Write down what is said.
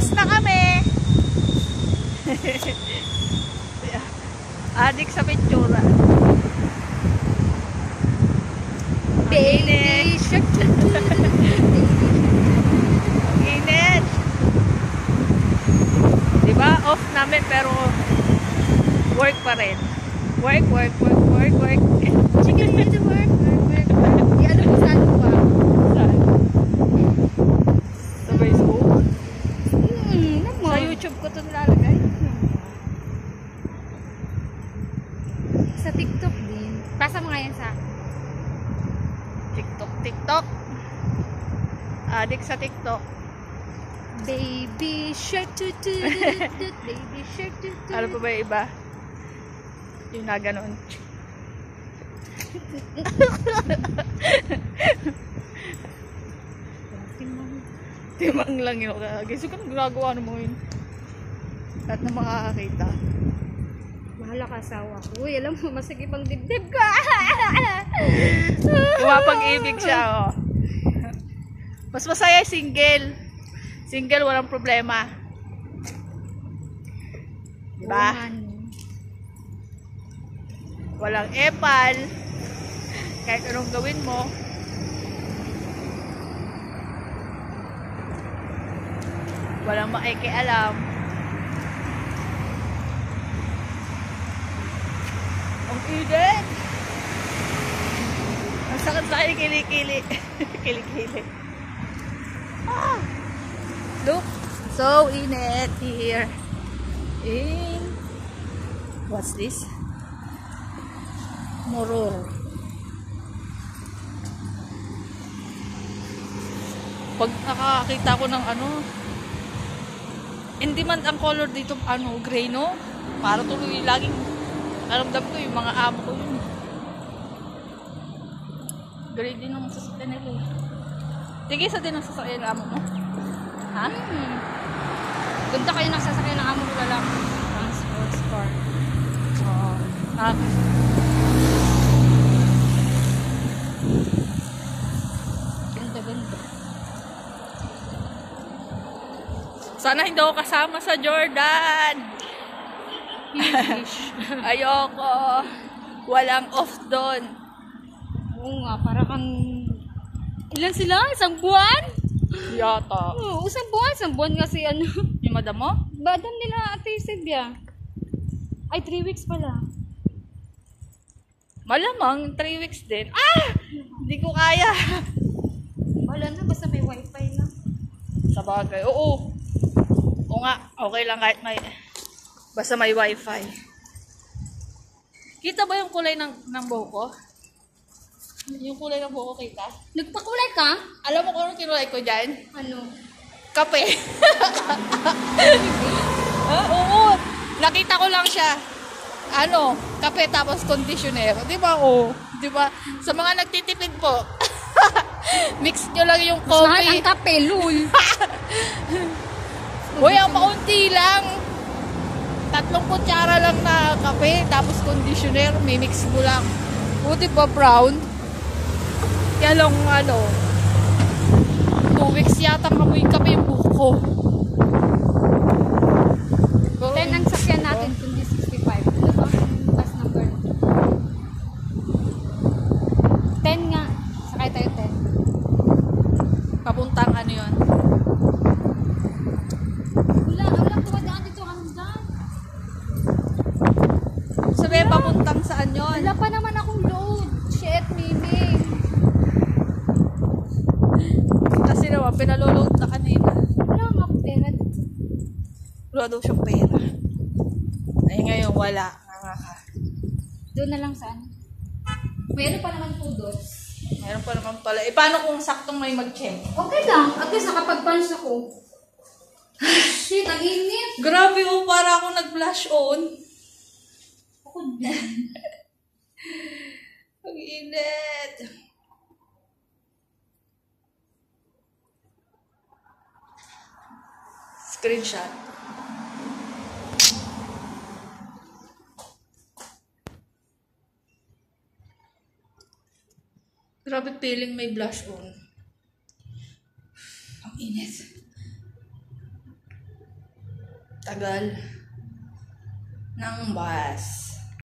Off na kami. Adik sa pitsura. Baby shark. Init. Diba? Off namin pero work pa rin. Work. Chicken need to work. Di alam mo saan pa. Saan? Sa Facebook? Naman. Sa YouTube ko ito nilalagay. Sa TikTok din. Pasa mo nga yan sa TikTok. Adik sa TikTok. Baby shark. Baby shark. Ano pa ba yung iba? Yung na ganon. Timang lang yun. Gusto ko nang ginagawa mo yun. At na makakakita. Bahala ka asawa ko. Uy, alam mo, masagip ang dibdib ka. Pumapag-ibig siya, oh. Mas masaya single. Single, walang problema. Diba? Walang epal. Kahit anong gawin mo. Walang makikialam. Ang init! Ang sakit sa akin, kilikili. Kilikili. Ah! Look! So init here. In... What's this? Moror. Pag nakakita ko ng ano, hindi man ang color dito, ano, gray, no? Para tuloy laging aramdam ko yung mga amo ko yun. Gray din ang sasakyan nila eh. Tigil sa din ang sasakyan ng amo mo? Ha? Ganda kayo ng sasakyan ng amo ko lalaki. Transport car. Oo. Ganda. Sana hindi ako kasama sa Jordan. Ayoko. Walang off doon. Oo nga, para kang... Ilan sila? Isang buwan? Yata. Oo, isang buwan. Isang buwan kasi ano. Yung madam mo? Badam nila Ate Sylvia. Ay, 3 weeks pala. Malamang, 3 weeks din. Ah! Hindi ko kaya. Wala na, basta may wifi na. Sa bagay. Oo. Oo nga. Okay lang kahit may... Basta may wifi. Kita ba yung kulay ng buhok ko? Yung kulay ng buhok ko kita? Nagpakulay ka? Alam mo kung anong kinulay ko dyan? Ano? Kape. Oo. Nakita ko lang siya. Ano? Kape tapos conditioner. Di ba? Oo. Di ba? Sa mga nagtitipid po. Mix nyo lang yung Mahal coffee. ang kape, lul. Uy, ang maunti lang. 3 kutsara lang na kape, tapos conditioner, mimix mo lang. O, di ba brown? Kaya lang, 2 weeks yata amoy kape yung buhok ko. 10 ang sakyan natin, kundi 65. Ano ba ang last number? 10 nga. Sakay tayo 10. Papuntang ano yun? Wala tumadaan dito hanggang. Sabi, papuntang saan yun? Wala pa naman akong load. Shit, Mimi. Kasi naman, pinaloload na kanina. Wala nga akong pera. Wala daw siyang pera. Ay, ngayon, wala. Doon na lang saan. Meron pa naman 2 dots. Meron pa naman pala. Eh, paano kung saktong may mag-check? Okay lang. At least nakapag-punch ako. Shit, ang init. Grabe, para ako nag-flash on. Ako din. Ang init. Screenshot. Grabe feeling may blush on. Ang init. Tagal ng bus.